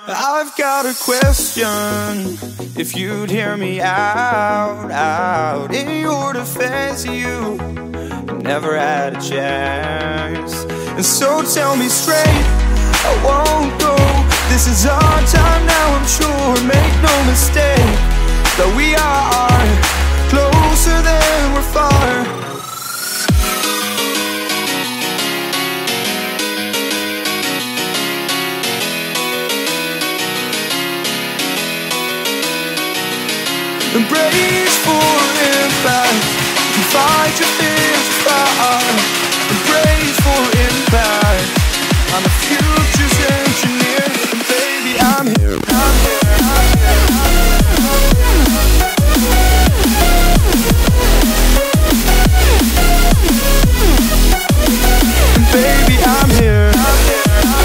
I've got a question, if you'd hear me out. In your defense, you never had a chance. And so tell me straight, I won't go. This is our time now, I'm sure. Make no mistake, that we are closer than we're far. Embrace for impact, fight your fears far. Embrace for impact, I'm the future's engineer. And baby, I'm here, I'm here, I'm here, and baby, I'm here, I'm here.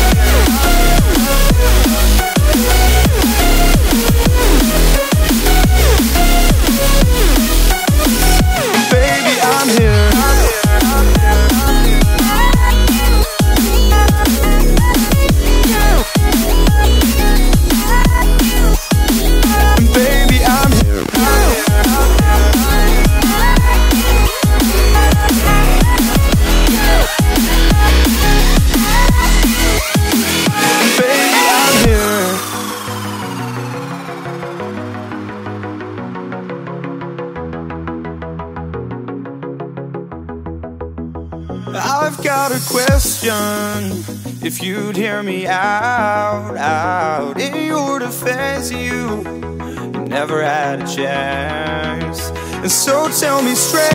I've got a question, if you'd hear me out. In your defense, you never had a chance. And so tell me straight.